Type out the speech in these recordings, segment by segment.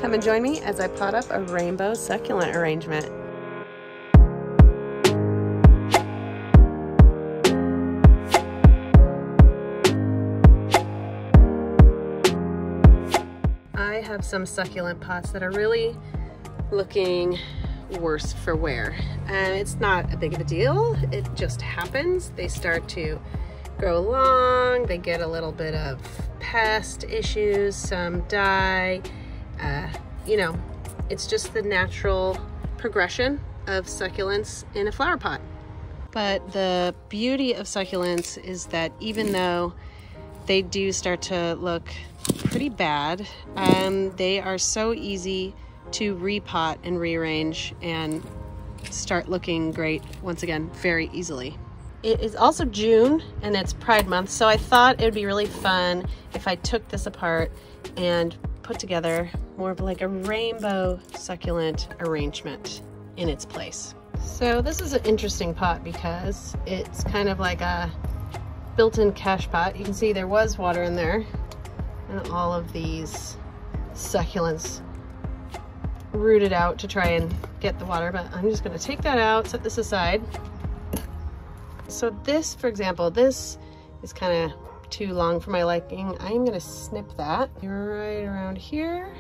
Come and join me as I pot up a rainbow succulent arrangement. I have some succulent pots that are really looking worse for wear, and it's not a big of a deal. It just happens. They start to grow long, they get a little bit of pest issues, some die. You know, it's just the natural progression of succulents in a flower pot. But the beauty of succulents is that even though they do start to look pretty bad, they are so easy to repot and rearrange and start looking great once again very easily. It is also June and it's Pride Month, so I thought it would be really fun if I took this apart and put together more of like a rainbow succulent arrangement in its place. So this is an interesting pot because it's kind of like a built-in cache pot. You can see there was water in there and all of these succulents rooted out to try and get the water, but I'm just going to take that out, set this aside. So this, for example, this is kind of too long for my liking. I'm going to snip that right around here.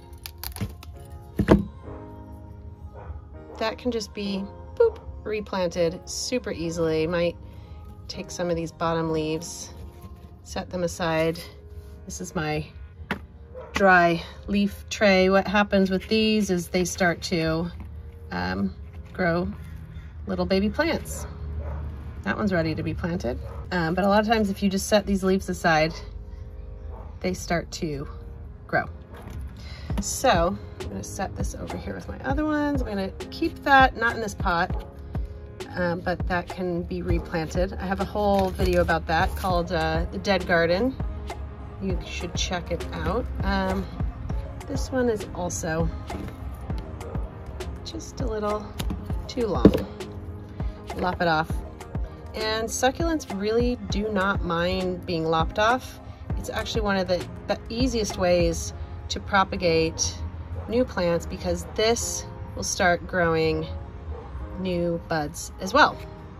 That can just be, boop, replanted super easily. Might take some of these bottom leaves, set them aside. This is my dry leaf tray. What happens with these is they start to grow little baby plants. That one's ready to be planted. But a lot of times if you just set these leaves aside, they start to grow. So I'm gonna set this over here with my other ones. I'm gonna keep that, not in this pot, but that can be replanted. I have a whole video about that called The Dead Garden. You should check it out. This one is also just a little too long. Lop it off. And succulents really do not mind being lopped off. It's actually one of the easiest ways to propagate new plants because this will start growing new buds as well.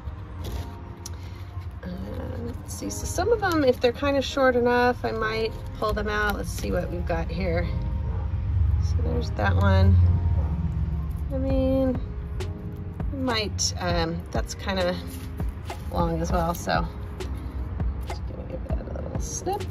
Let's see, so some of them, if they're kind of short enough, I might pull them out. Let's see what we've got here. So there's that one. I mean, I might, that's kind of long as well, so just gonna give that a little snip.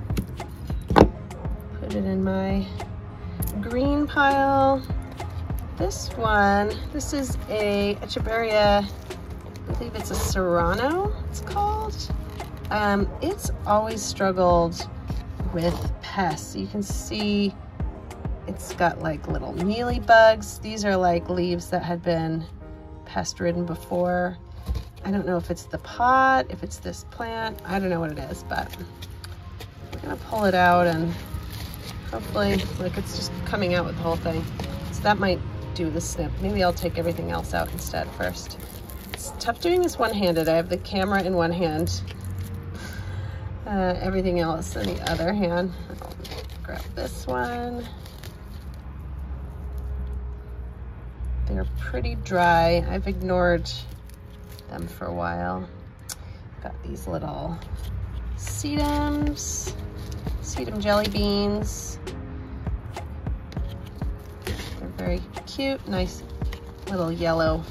Put it in my green pile. This one, this is a Echeveria, I believe it's a Serrano, it's called. It's always struggled with pests. You can see it's got like little mealy bugs. These are like leaves that had been pest ridden before. I don't know if it's the pot, if it's this plant, I don't know what it is, but we're gonna pull it out and hopefully, like, it's just coming out with the whole thing. So that might do the snip. Maybe I'll take everything else out instead first. It's tough doing this one-handed. I have the camera in one hand, everything else in the other hand. I'll grab this one. They're pretty dry. I've ignored them for a while. Got these little sedums, sedum jelly beans. They're very cute, nice little yellow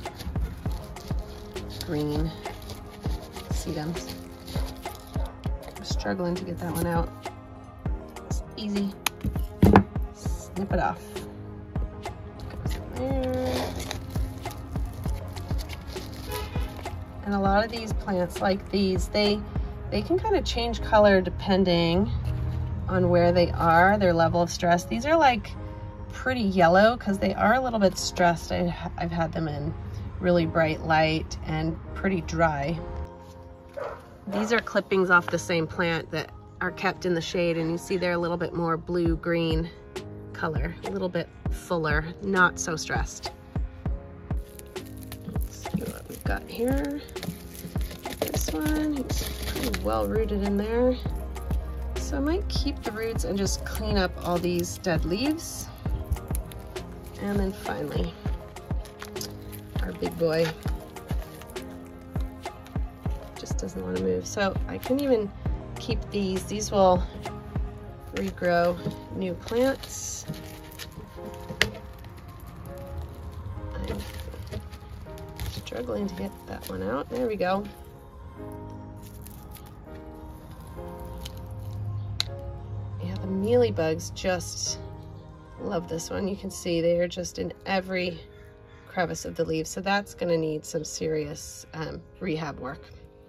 green sedums. I'm struggling to get that one out. It's easy. Snip it off. Goes in there. And a lot of these plants like these, they can kind of change color depending on where they are, their level of stress. These are like pretty yellow because they are a little bit stressed. I've had them in really bright light and pretty dry. These are clippings off the same plant that are kept in the shade, and you see they're a little bit more blue-green color, a little bit fuller, not so stressed. Let's see what we've got here. This one, it's pretty well rooted in there. So I might keep the roots and just clean up all these dead leaves. And then finally, our big boy just doesn't want to move. So I can even keep these will regrow new plants. I'm struggling to get that one out. There we go. Yeah, the mealybugs just love this one. You can see they are just in every crevice of the leaves. So that's going to need some serious rehab work.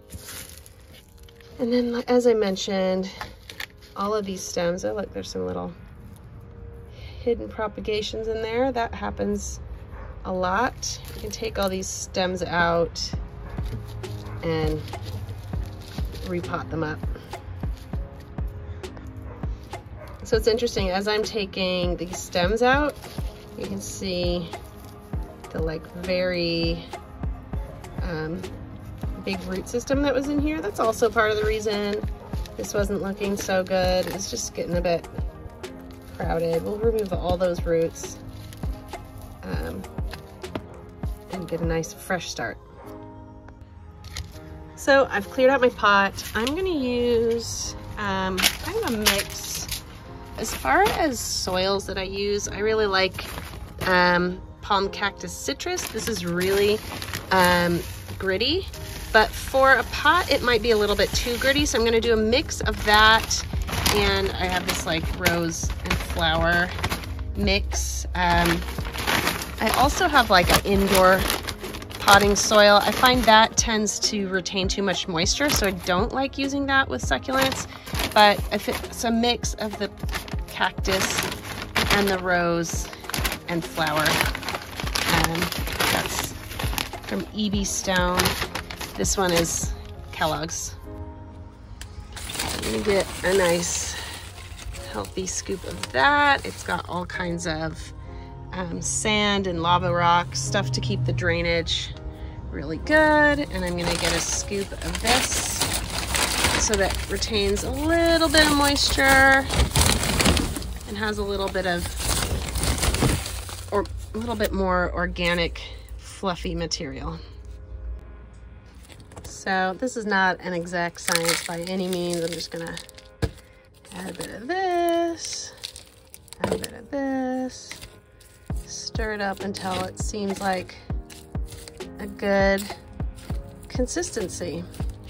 And then, as I mentioned, all of these stems, oh look, there's some little hidden propagations in there. That happens a lot. You can take all these stems out and repot them up. So it's interesting, as I'm taking these stems out, you can see the like very big root system that was in here. That's also part of the reason this wasn't looking so good. It's just getting a bit crowded. We'll remove all those roots and get a nice fresh start. So I've cleared out my pot. I'm gonna use kind of a mix. As far as soils that I use, I really like palm cactus citrus. This is really gritty, but for a pot it might be a little bit too gritty, so I'm going to do a mix of that, and I have this like rose and flower mix. I also have like an indoor potting soil. I find that tends to retain too much moisture, so I don't like using that with succulents, but if it's a mix of the cactus and the rose and flower, that's from EB Stone. This one is Kellogg's. I'm gonna get a nice healthy scoop of that. It's got all kinds of sand and lava rock, stuff to keep the drainage really good. And I'm gonna get a scoop of this so that it retains a little bit of moisture and has a little bit of, or a little bit more organic, fluffy material. So this is not an exact science by any means. I'm just gonna add a bit of this, add a bit of this, stir it up until it seems like a good consistency.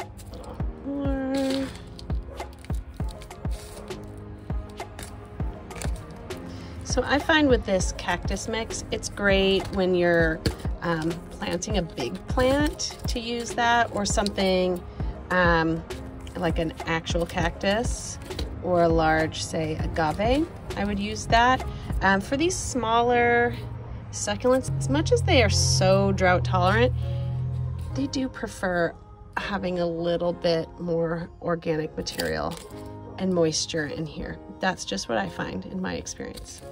So I find with this cactus mix, it's great when you're planting a big plant to use that, or something like an actual cactus or a large, say, agave. I would use that. For these smaller succulents, as much as they are so drought tolerant, they do prefer having a little bit more organic material and moisture in here. That's just what I find in my experience.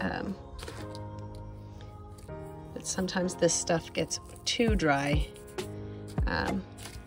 But sometimes this stuff gets too dry, and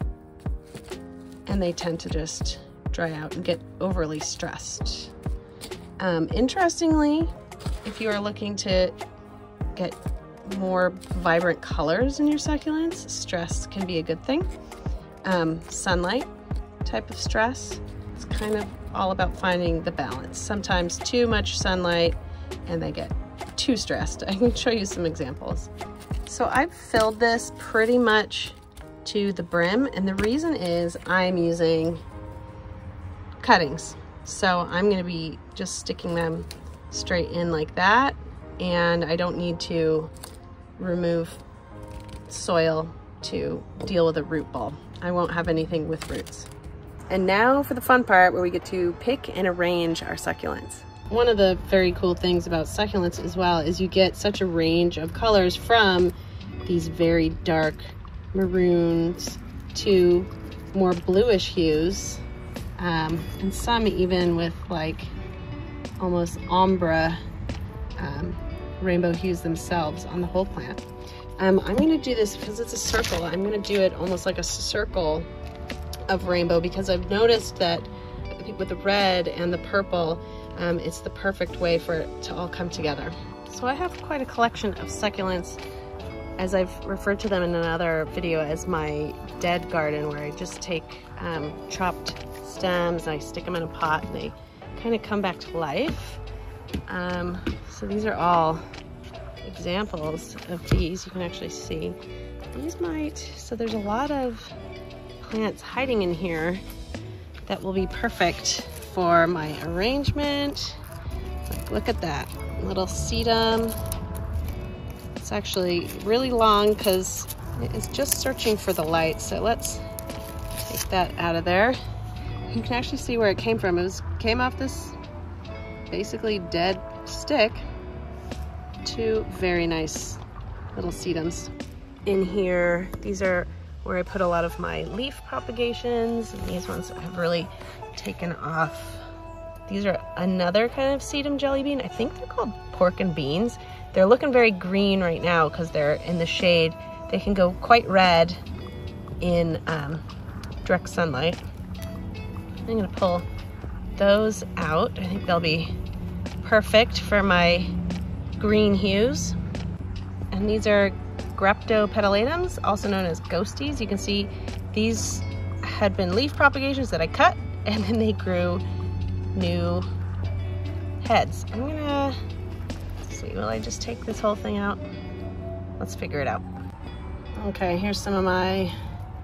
they tend to just dry out and get overly stressed. Interestingly, if you are looking to get more vibrant colors in your succulents, stress can be a good thing. Sunlight type of stress, it's kind of all about finding the balance. Sometimes too much sunlight and they get too stressed. I can show you some examples. So I've filled this pretty much to the brim, and the reason is I'm using cuttings. So I'm going to be just sticking them straight in like that, and I don't need to remove soil to deal with a root ball. I won't have anything with roots. And now for the fun part where we get to pick and arrange our succulents. One of the very cool things about succulents as well is you get such a range of colors, from these very dark maroons to more bluish hues, and some even with like almost ombre rainbow hues themselves on the whole plant. I'm going to do this because it's a circle. I'm going to do it almost like a circle of rainbow, because I've noticed that with the red and the purple, it's the perfect way for it to all come together. So I have quite a collection of succulents, as I've referred to them in another video as my dead garden, where I just take chopped stems and I stick them in a pot and they kind of come back to life. So these are all examples of these. You can actually see these so there's a lot of plants hiding in here that will be perfect for my arrangement. Like, look at that little sedum. It's actually really long because it is just searching for the light. So let's take that out of there. You can actually see where it came from. Came off this basically dead stick. Two very nice little sedums. In here, these are where I put a lot of my leaf propagations, and these ones have really taken off. These are another kind of sedum jelly bean. I think they're called pork and beans. They're looking very green right now because they're in the shade. They can go quite red in direct sunlight. I'm gonna pull those out. I think they'll be perfect for my green hues. And these are greptopetalatums, also known as ghosties. You can see these had been leaf propagations that I cut, and then they grew new heads. I'm gonna see, will I just take this whole thing out? Let's figure it out. Okay, here's some of my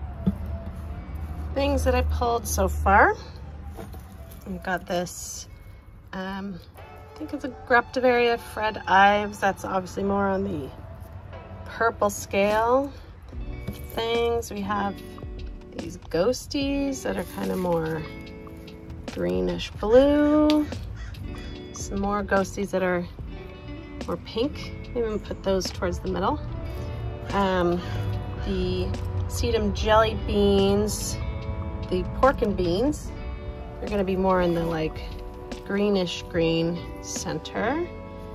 things that I pulled so far. I've got this, I think it's a Greptivaria Fred Ives. That's obviously more on the purple scale of things. We have these ghosties that are kind of more greenish blue. Some more ghosties that are more pink. Maybe I'm gonna put those towards the middle. The sedum jelly beans, the pork and beans, they're gonna be more in the like greenish green center.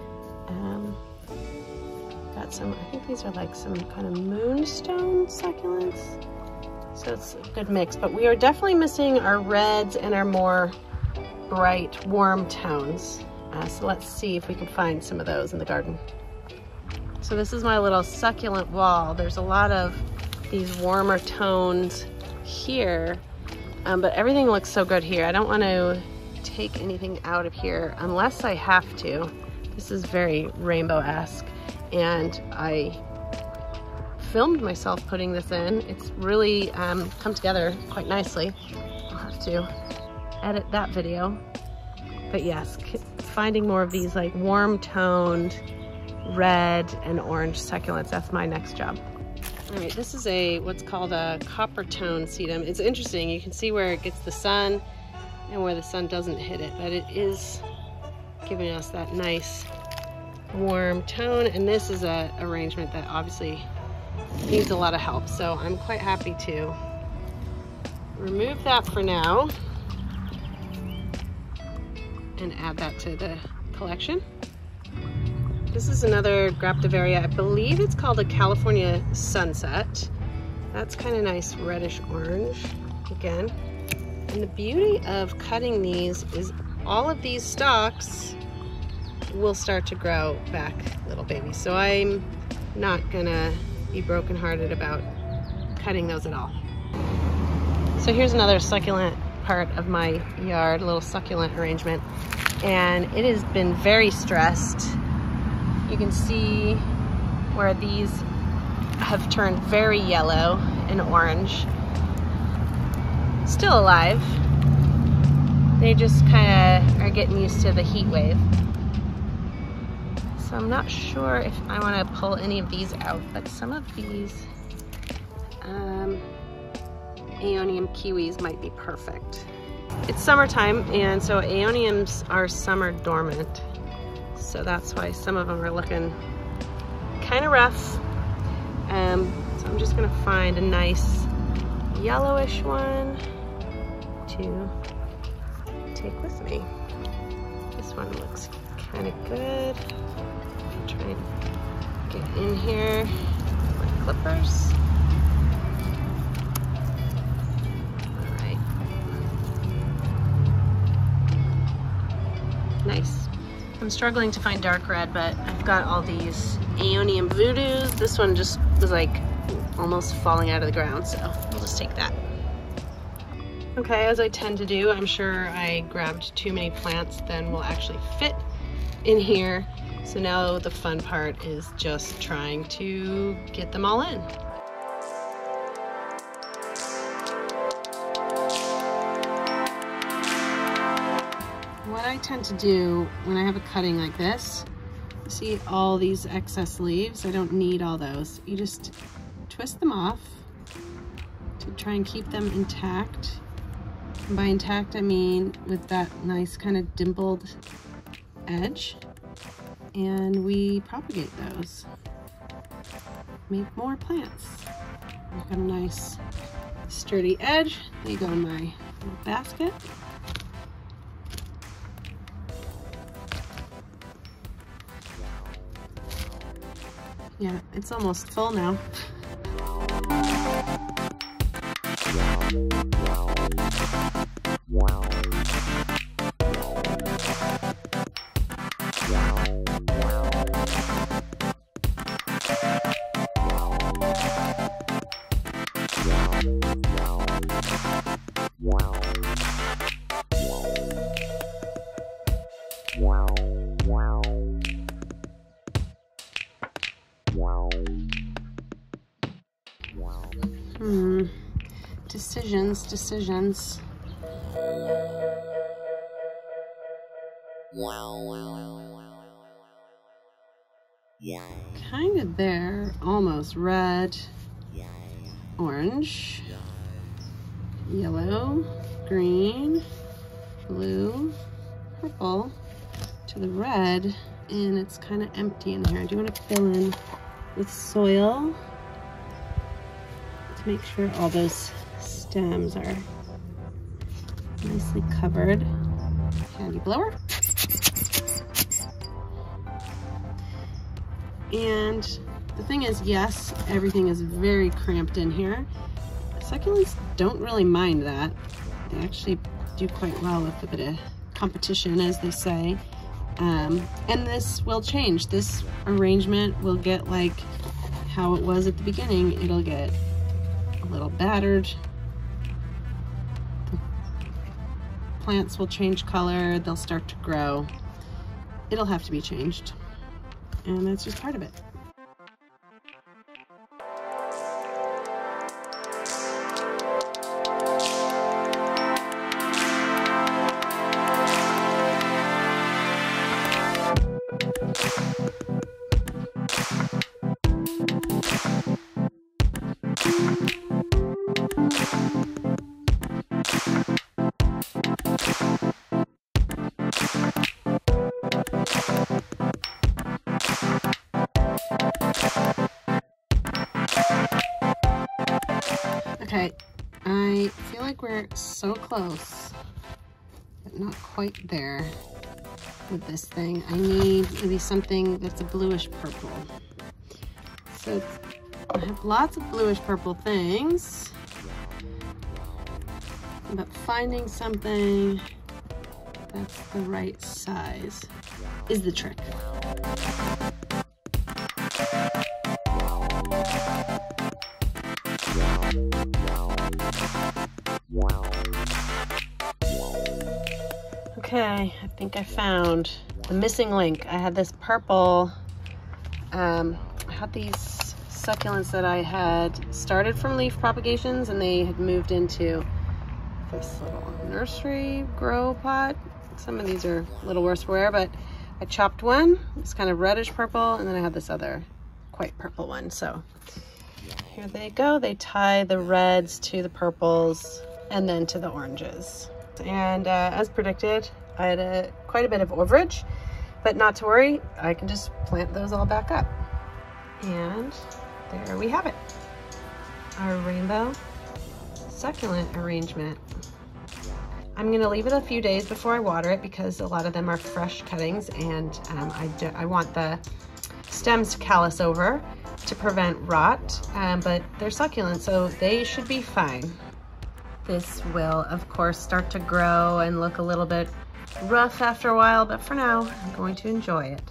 Got some, I think these are like some kind of moonstone succulents. So it's a good mix, but we are definitely missing our reds and our more bright, warm tones. So let's see if we can find some of those in the garden. So this is my little succulent wall. There's a lot of these warmer tones here, but everything looks so good here. I don't want to take anything out of here unless I have to. This is very rainbow-esque, and I filmed myself putting this in. It's really come together quite nicely. I'll have to edit that video. But yes, finding more of these like warm toned red and orange succulents, that's my next job. All right, this is what's called a copper tone sedum. It's interesting, you can see where it gets the sun and where the sun doesn't hit it, but it is giving us that nice warm tone. And this is an arrangement that obviously needs a lot of help, so I'm quite happy to remove that for now and add that to the collection. This is another Greptivaria. I believe it's called a California Sunset. That's kind of nice reddish orange again. And the beauty of cutting these is all of these stalks will start to grow back little babies. So I'm not gonna be brokenhearted about cutting those at all. So here's another succulent part of my yard, a little succulent arrangement. And it has been very stressed. You can see where these have turned very yellow and orange. Still alive. They just kind of are getting used to the heat wave. So I'm not sure if I want to pull any of these out, but some of these aeonium kiwis might be perfect. It's summertime, and so aeoniums are summer dormant. So that's why some of them are looking kind of rough. So I'm just gonna find a nice yellowish one to take with me. This one looks kind of good. Try and get in here with clippers. I'm struggling to find dark red, but I've got all these Aeonium Voodoos. This one just was like almost falling out of the ground, so we'll just take that. Okay, as I tend to do, I'm sure I grabbed too many plants than will actually fit in here. So now the fun part is just trying to get them all in. What I tend to do when I have a cutting like this, you see all these excess leaves, I don't need all those. You just twist them off to try and keep them intact. And by intact, I mean with that nice kind of dimpled edge. And we propagate those. Make more plants. I've got a nice sturdy edge. They go in my little basket. Yeah, it's almost full now. Decisions. Kind of there, almost red, orange, yellow, green, blue, purple to the red, and it's kind of empty in here. I do want to fill in with soil to make sure all those stems are nicely covered. Candy blower. And the thing is, yes, everything is very cramped in here. Succulents don't really mind that. They actually do quite well with a bit of competition, as they say. And this will change. This arrangement will get like how it was at the beginning. It'll get a little battered. Plants will change color, they'll start to grow. It'll have to be changed, and that's just part of it. Okay, I feel like we're so close, but not quite there with this thing. I need maybe something that's a bluish purple. So I have lots of bluish purple things, but finding something that's the right size is the trick. Okay, I think I found the missing link. I had this purple, I had these succulents that I had started from leaf propagations, and they had moved into this little nursery grow pot. Some of these are a little worse for wear, but I chopped one. It's kind of reddish purple, and then I had this other quite purple one. So here they go. They tie the reds to the purples and then to the oranges. And as predicted, I had quite a bit of overage, but not to worry, I can just plant those all back up. And there we have it, our rainbow succulent arrangement. I'm gonna leave it a few days before I water it because a lot of them are fresh cuttings, and I want the stems to callus over to prevent rot, but they're succulents, so they should be fine. This will, of course, start to grow and look a little bit rough after a while, but for now, I'm going to enjoy it.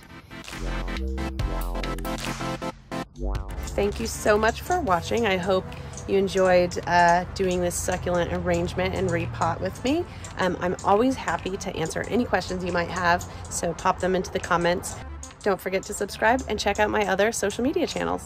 Thank you so much for watching. I hope you enjoyed doing this succulent arrangement and repot with me. I'm always happy to answer any questions you might have, so pop them into the comments. Don't forget to subscribe and check out my other social media channels.